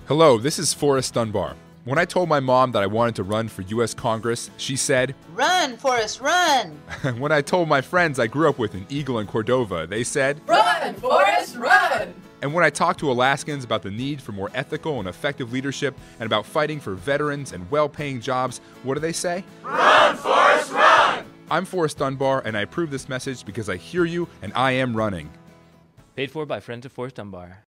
Hello, this is Forrest Dunbar. When I told my mom that I wanted to run for U.S. Congress, she said, "Run, Forrest, run!" When I told my friends I grew up with in Eagle and Cordova, they said, "Run, Forrest, run!" And when I talked to Alaskans about the need for more ethical and effective leadership and about fighting for veterans and well-paying jobs, what do they say? Run, Forrest, run! I'm Forrest Dunbar, and I approve this message because I hear you and I am running. Paid for by Friends of Forrest Dunbar.